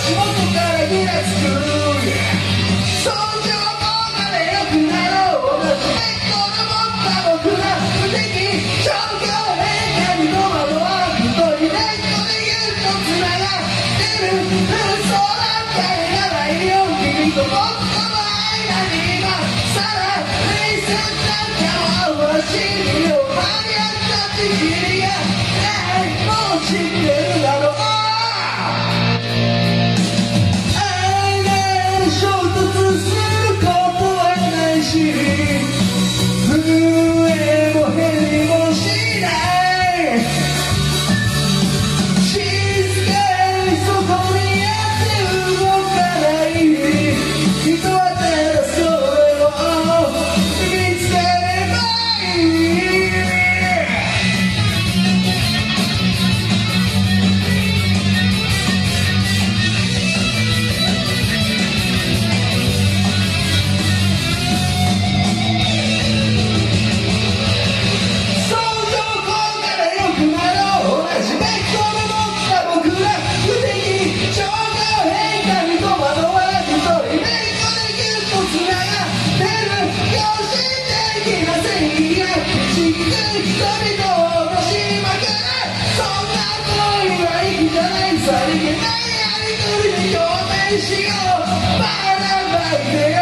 足元からぐらつく相乗効果で良くなろう同じベッドで持った僕ら無敵状況変化に戸惑わずとりネットで言うとつながってる嘘なんかいらないよ君と僕との間に今さらレイスなんかはしみよ張り合ったちぎりがもう知ってるだろう衝突することはないし震えも減りもしない静かにそこにやって動かない人はただそれを見つければいいさりげないやりとりに共鳴しようばらばらで